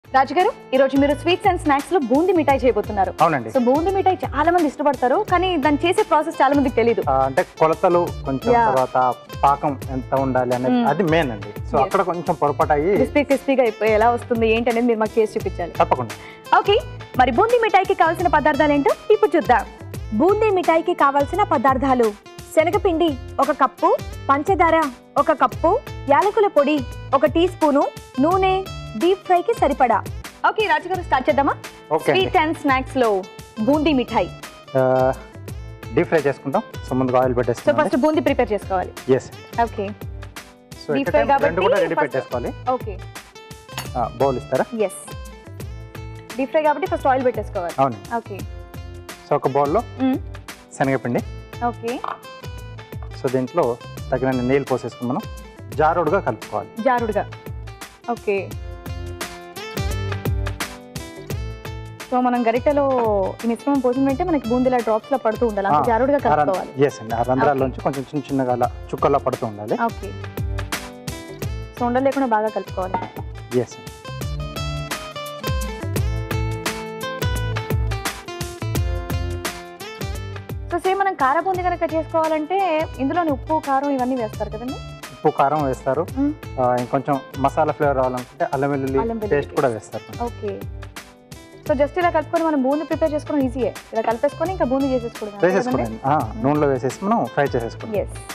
రాజు గారు ఈ రోజు మీరు స్వీట్స్ అండ్ స్నాక్స్ లో బూందీ మిఠాయి చేయబోతున్నారు. అవునండి. సో బూందీ మిఠాయి చాలా మంది ఇష్టపడతారు, కానీ దాన్ని చేసే ప్రాసెస్ చాలా మందికి తెలియదు. అంటే కొలతలు కొంచెం, తర్వాత పాకం ఎంత ఉండాలి అనేది అది మెయిన్ అండి. సో అక్కడ కొంచెం పొరపాటు అయ్యి క్రిస్పీగా ఎలా వస్తుంది ఏంటి అనేది మీరు మాకు చేసి చూపించాలి. తప్పకుండా. ఓకే, మరి బూందీ మిఠాయికి కావాల్సిన పదార్థాలు ఏంటో ఇప్పుడు చూద్దాం. బూందీ మిఠాయికి కావాల్సిన పదార్థాలు: శనగపిండి 1 కప్పు, పంచదార 1 కప్పు, యాలకుల పొడి 1 టీ స్పూను, నూనె డీప్ ఫ్రై కి సరిపడా. ఓకే రాజు గారు, స్టార్ట్ చేద్దామా? స్వీట్ అండ్ స్నాక్స్ లో బూందీ మిఠాయి డీప్ ఫ్రై చేసుకుంటాం. సో ముందుగా ఆయిల్ పెట్టేస్తాం. సో ఫస్ట్ బూందీ ప్రిపేర్ చేసుకోవాలి. yes okay, so deep fry కాబట్టి కూడా రెడీ పెట్టేసుకోవాలి. ఓకే, బౌల్ ఇస్తారా? yes డీప్ ఫ్రై కాబట్టి ఫస్ట్ ఆయిల్ పెట్టేసుకోవాలి. అవును. ఓకే, సో ఒక బౌల్ లో శనగపిండి. ఓకే, సో దీంట్లో తగినన్ని నీళ్ళు పోసేసుకుని మనం జారుడుగా కలుపుకోవాలి. జారుడుగా. ఓకే, సో మనం గరిటెలో ఈ మిశ్రమం పోసిన వెంటనే మనకి బూందీలా డ్రాప్స్ లా పడుతూ ఉండాలి, అంత జారుడుగా కలుపుకోవాలి. yes అండి. ఆ రంధ్రాల్లోంచి కొంచెం చిన్న చిన్నగా అలా చుక్కల్లా పడుతూ ఉండాలి. ఓకే, సో ఉండలు లేకుండా బాగా కలుపుకోవాలి. yes సో సేమ్ మనం కార బూందీ కనుక చేసుకోవాలంటే ఇందులోని ఉప్పు కారం ఇవన్నీ వేస్తారు కదండి? ఉప్పు కారం వేస్తారు, ఇంకొంచెం మసాలా ఫ్లేవర్ రావాలనుకుంటే అల్లం వెల్లుల్లి పేస్ట్ కూడా వేస్తారు. ఓకే, సో జస్ట్ ఇలా కలుపుకొని మనం బూందీ ప్రిపేర్ చేసుకోవడం ఈజీయే. ఇలా కలిపేసుకొని ఇంకా బూందీ వేసేసుకోండి. నూనెలో వేసేసి మనం ఫ్రై చేసేసుకోండి.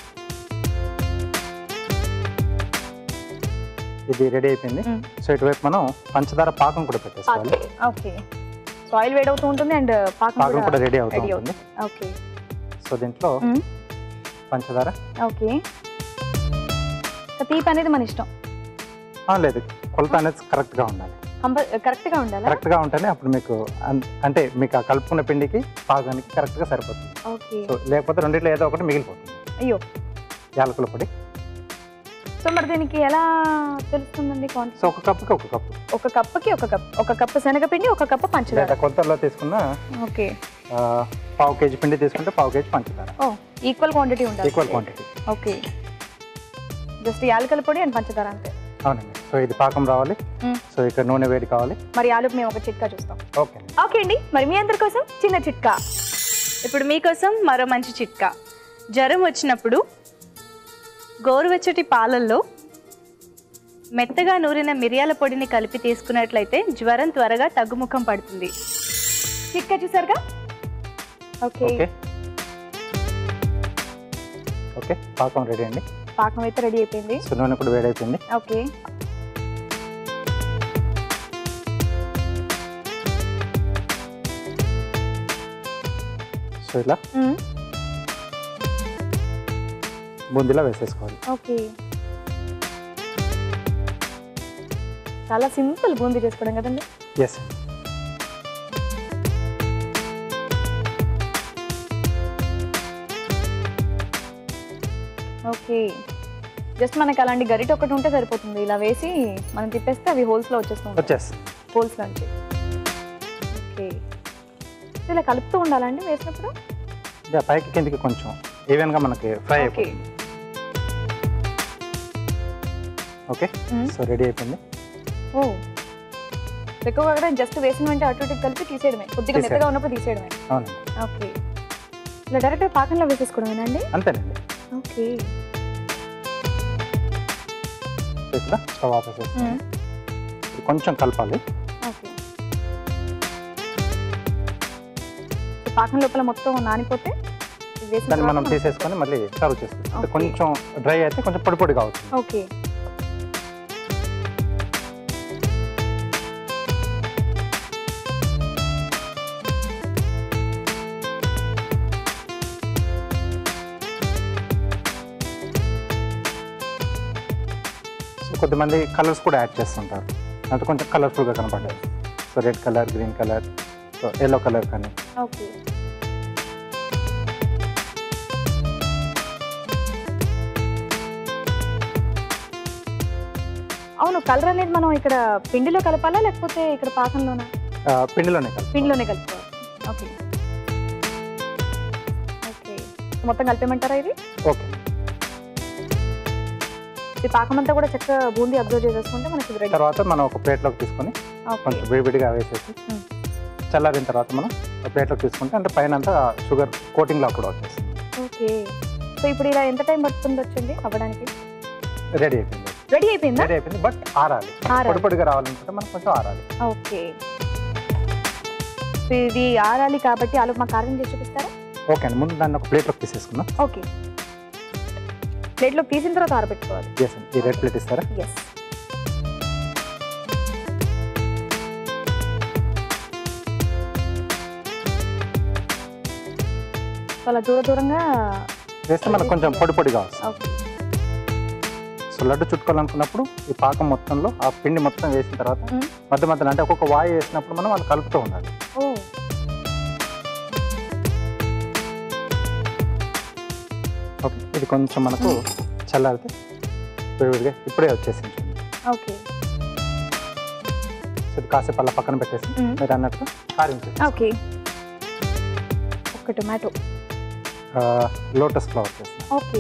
ఇది రెడీ అయిపోయింది. సో ఇటువైపు మనం పంచదార పాకం కూడా పెట్టేసుకోవాలి. ఓకే, సో ఆయిల్ వేడి అవుతూ ఉంటుంది అండ్ పాకం కూడా రెడీ అవుతుంది. ఓకే, సో దీంట్లో పంచదార. ఓకే, తీపి అనేది మన ఇష్టం లేదు, కొలత అనేది కరెక్ట్ గా ఉండాలి. కరెక్ట్ గా ఉండాలి. కరెక్ట్ గా ఉంటేనే అప్పుడు మీకు అంటే మీకు ఆ కలుపుకున్న పిండికి పాకానికి కరెక్ట్ గా సరిపోతుంది. ఓకే, సో లేకపోతే రెండిట్లో ఏదో ఒకటి మిగిలిపోతుంది. అయ్యో, యాలకుల పొడి. సో మరి దీనికి ఎలా తెలుస్తుందండి క్వాంటిటీ? సో 1 కప్పుకి 1 కప్పు. 1 కప్పుకి 1 కప్పు. 1 కప్పు శనగపిండి, 1 కప్పు పంచదార. కొలతల్లో తీసుకున్న ఓకే, 1/2 కేజీ పిండి తీసుకుంటే 1/2 కేజీ పంచదార. ఈక్వల్ క్వాంటిటీ ఉండాలి. Equal quantity. ఓకే, జస్ట్ యాలకుల పొడి అండ్ పంచదార అంతే. అవునండి. సో ఇది పాకం రావాలి. సో ఇక్కడ నూనె వేడి కావాలి. మరి ఆలుకు మేము ఒక చిట్కా చూస్తాం. ఓకే ఓకే అండి, మరి మీ అందరి కోసం చిన్న చిట్కా. ఇప్పుడు మీకోసం మరో మంచి చిట్కా. జ్వరం వచ్చినప్పుడు గోరువెచ్చటి పాలల్లో మెత్తగా నూరిన మిరియాల పొడిని కలిపి తీసుకున్నట్లయితే జ్వరం త్వరగా తగ్గుముఖం పడుతుంది. చిట్కా చూసారుగా? ఓకే ఓకే, పాకం రెడీ అండి. పాకం అయితే రెడీ అయిపోయింది. సో నూనె కూడా వేడి అయిపోయింది. ఓకే, సో ఇలా బూందీలా వేసేసుకోవాలి. ఓకే, చాలా సింపుల్ బూందీ చేసుకోవడం కదండి. ఎస్. ఓకే, జస్ట్ మనకి అలాంటి గరిట ఒకటి ఉంటే సరిపోతుంది. ఇలా వేసి మనం తిప్పేస్తే అవి హోల్స్లో వచ్చేస్తాయి. హోల్స్ నుంచి. ఓకే, ఇలా కలుపుతూ ఉండాలండి వేసినప్పుడు. పైకి కిందికి కొంచెం ఈవెన్గా మనకి ఫ్రై అయిపోతుంది. ఓకే, సో రెడీ అయిపోయింది. ఓ, ఎక్కువగా కూడా జస్ట్ వేసిన వెంటనే అటు ఇటు కలిపి తీసేయడమే, కొద్దిగా మెత్తగా ఉన్నప్పుడు తీసేయడమే. అవునండి. ఓకే, ఇలా డైరెక్ట్గా పాకంలో వేసేసుకోవడమేనండి? అంతేనండి. ఓకే, ఇక్కడ స్టవ్ ఆఫ్ చేసేస్తాం. కొంచెం కలపాలి. ఓకే, పాకం లోపల మొత్తం నానిపోతే దాన్ని మనం తీసేసుకొని మళ్ళీ సర్వ్ చేసుకుంటాం. అంటే కొంచెం డ్రై అయితే కొంచెం పొడి పొడిగా అవుతుంది. ఓకే, కొద్దిమంది కలర్స్ కూడా యాడ్ చేస్తుంటారు, అంటే కొంచెం కలర్ఫుల్గా కనపడ్డాయి. So red colour, green colour, so yellow colour కానీ. ఓకే, అవును, కలర్ అనేది మనం ఇక్కడ పిండిలో కలపాలా లేకపోతే ఇక్కడ పాకంలోనా? పిండిలోనే కలుపుకోవాలి. ఓకే, ఓకే, మొత్తం కలిపేయమంటారా ఇది? ఓకే, ఈ పాకం అంతా కూడా చక్కగా బూందీ అబ్జర్వ్ చేసేసుకుంటే మనకి రెడీ. తర్వాత మనం ఒక ప్లేట్లోకి తీసుకొని కొంచెం విడివిడిగా వేసేసి చల్లారిన తర్వాత మనం ఒక ప్లేట్లోకి తీసుకుంటే అంటే పైన అంతా షుగర్ కోటింగ్లో కూడా వచ్చేస్తుంది. ఓకే. సో ఇప్పుడు ఇలా ఎంత టైం పడుతుంది వచ్చండి అవ్వడానికి? రెడీ అయిపోయింది. రెడీ అయిపోయిందా? రెడీ అయిపోయింది, బట్ ఆరాలి. పొడి పొడిగా రావాలనుకుంటే మనం కొంచెం ఆరాలి. ఓకే. సో ఇది ఆరాలి కాబట్టి ఆలు మా కార్వింగ్ చేసి చూపిస్తారా? ఓకే అండి, ముందు దాన్ని ఒక ప్లేట్లోకి తీసేసుకుందాం. ఓకే. ప్లేట్లోకి తీసిన తర్వాత ఆరబెట్టుకోవాలి. ఎస్ అండి. ఈ రెడ్ ప్లేట్ ఇస్తారా? ఎస్. అలా దూరంగా వేస్తే మనకు కొంచెం పొడి పొడిగా వస్తుంది. ఓకే. సో లడ్డు చుట్టుకోవాలనుకున్నప్పుడు ఈ పాకం మొత్తంలో ఆ పిండి మొత్తం వేసిన తర్వాత మధ్య మధ్యలో అంటే ఒక్కొక్క వాయి వేసినప్పుడు మనం అది కలుపుతూ ఉండాలి. ఓకే. ఇది కొంచెం మనకు చల్లారితే విడివిడిగా ఇప్పుడే వచ్చేసింది. ఓకే. సో ఇది కాసేపు అలా పక్కన పెట్టేసి మీరు అన్నట్టుగా కారింగ్. ఓకే. ఒక టొమాటో, లోటస్ ఫ్లవర్ చేస్తాం. ఓకే.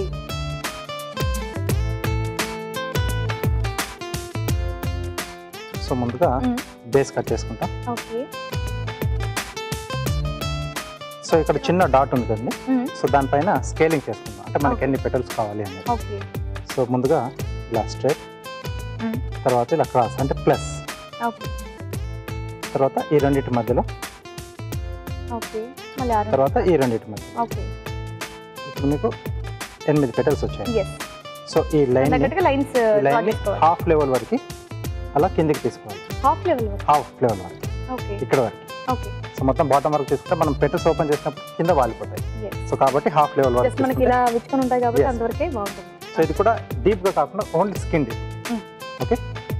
సో ముందుగా బేస్ కట్ చేసుకుంటాం. ఓకే. సో ఇక్కడ చిన్న డాట్ ఉంది కదండి, సో దానిపైన స్కేలింగ్ చేసుకుందాం అంటే మనకి ఎన్ని పెటల్స్ కావాలి అనేది. ఓకే. సో ముందుగా ఇలా స్ట్రైట్, తర్వాత ఇలా క్రాస్ అంటే ప్లస్, ఓకే. తర్వాత ఈ రెండింటి మధ్యలో, ఓకే. మళ్ళీ తర్వాత ఈ రెండింటి మధ్యలో. ఓకే. ఇప్పుడు మీకు 8 పెటల్స్ వచ్చాయి. ఎస్. సో ఈ లైన్ లైన్స్ హాఫ్ లెవెల్ వరకు అలా కిందికి తీసుకోవాలి. హాఫ్ లెవెల్ వరకు. ఓకే. ఇక్కడ వరకు. ఓకే. సో మొత్తం బాటమ్ వరకు తీసుకుంటే మనం పెటల్స్ ఓపెన్ చేసినప్పుడు కింద వాలిపోతాయి. సో కాబట్టి హాఫ్ లెవెల్ వరకు మనకి ఇలా విచ్చుకొని ఉంటాయి కాబట్టి అంతవరకే బాగుంటుంది. సో ఇది కూడా డీప్ గా కాకుండా only skin deep. Okay.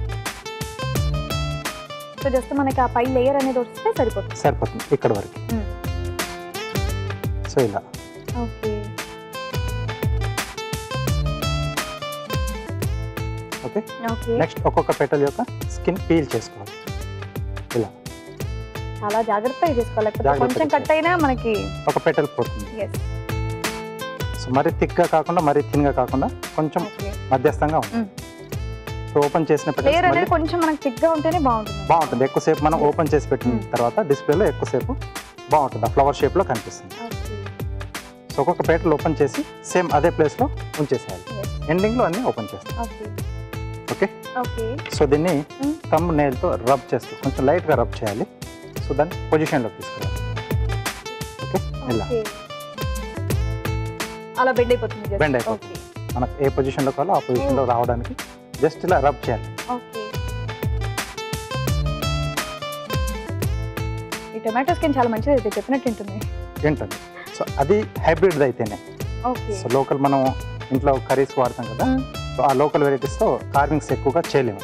So just మనకి ఆ పై లేయర్ అనేది వస్తే సరిపోతుంది ఇక్కడ వరకు. సో ఇలా. ఓకే. ఓకే. నెక్స్ట్ ఒక్కొక్క పెటల్ యొక్క స్కిన్ పీల్ చేసుకోవాలి. ఇలా చాలా జాగ్రత్తగా చేసుకోవాలి, కొంచెం కట్ అయినా మనకి ఒక పెటల్ పోతుంది. సో మరీ థిక్ గా కాకుండా మరీ థిన్ గా కాకుండా కొంచెం మధ్యస్థంగా ఉంటుంది. సో ఓపెన్ చేసిన లేయర్ అనేది కొంచెం మనకి థిక్ గా ఉంటేనే బాగుంటుంది. ఎక్కువసేపు మనం ఓపెన్ చేసి పెట్టిన తర్వాత డిస్ప్లేలో ఎక్కువసేపు బాగుంటుంది, ఆ ఫ్లవర్ షేప్ లో కనిపిస్తుంది. సో ఒక్కొక్క పెటల్ ఓపెన్ చేసి సేమ్ అదే ప్లేస్ లో ఉంచేసేయాలి. ఎండింగ్ లో అన్ని ఓపెన్ చేస్తాం. ఓకే. సో దీన్ని థంబ్ నెయిల్ తో రబ్ చేస్తూ కొంచెం లైట్ గా రబ్ చేయాలి. సో దాన్ని పొజిషన్ లో తీసుకురావాలి. ఓకే. ఇలా అలా బెండ్ అయిపోతుంది. మనకు ఏ పొజిషన్ లో కావాలో ఆ పొజిషన్ లో రావడానికి జస్ట్ ఇలా రబ్ చేయాలి. ఓకే. ఈ టొమాటో స్కిన్ చాలా మంచిది అయితే చెప్పినట్టు ఏంటండి. సో అది హైబ్రిడ్ అయితేనే. సో లోకల్ మనం ఇంట్లో కర్రీస్ వాడతాం కదా, సో ఆ లోకల్ వెరైటీస్ తో కార్వింగ్స్ ఎక్కువగా చేయలేము.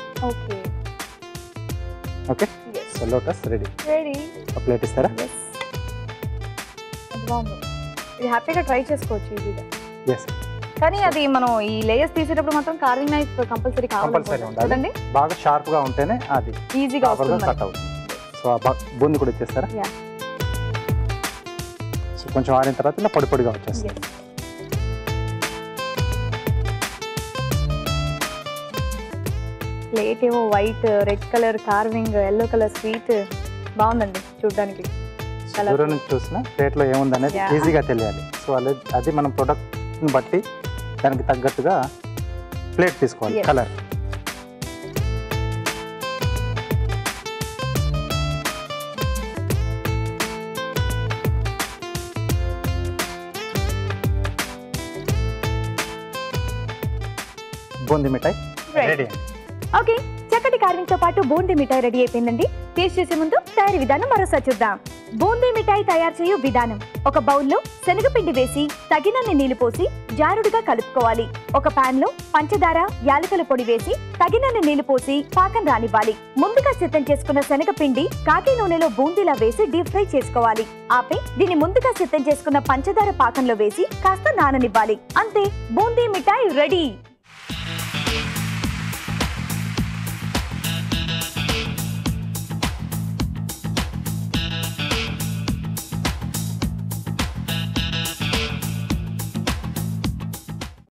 ఓకే. So lotus ready. ఒక ప్లేట్ ఇస్తారా? ఇది హ్యాపీగా ట్రై చేసుకోవచ్చు ఈజీగా. ఎస్. కానీ అది మనం ఈ లేయర్స్ తీసేటప్పుడు మాత్రం కార్వింగ్ నైఫ్ కంపల్సరీ ఉండాలి. బాగా షార్ప్ గా ఉంటేనే అది ఈజీగా కట్ అవుతుంది. సో ఆ బూంది కూడా ఇచ్చేస్తారా? సో కొంచెం ఆరిన తర్వాత ఇలా పొడి పొడిగా వచ్చేస్తుంది. ప్లేట్ ఏమో white, red colour carving, yellow colour sweet బాగుందండి చూడడానికి. దూరం నుంచి చూసిన ప్లేట్ లో ఏముంది అనేది ఈజీగా తెలియాలి. సో అది మనం ప్రొడక్ట్ ని బట్టి దానికి తగ్గట్టుగా ప్లేట్ తీసుకోవాలి. Colour boondi mithai ready. Okay. చక్కటి కార్వింగ్ తో పాటు బూందీ మిఠాయి రెడీ అయిపోయిందండి. టేస్ట్ చేసే ముందు తయారీ విధానం మరోసారి చూద్దాం. బూందీ మిఠాయి తయారు చేయు విధానం: ఒక బౌల్లో శనగపిండి వేసి తగినన్ని నీళ్లు పోసి జారుడుగా కలుపుకోవాలి. ఒక పాన్ లో పంచదార, యాలకుల పొడి వేసి తగినన్ని నీళ్లు పోసి పాకం రానివ్వాలి. ముందుగా సిద్ధం చేసుకున్న శనగపిండి కాకి నూనెలో బూందీలా వేసి డీప్ ఫ్రై చేసుకోవాలి. ఆపై దీన్ని ముందుగా సిద్ధం చేసుకున్న పంచదార పాకంలో వేసి కాస్త నాననివ్వాలి. అంతే, బూందీ మిఠాయి రెడీ.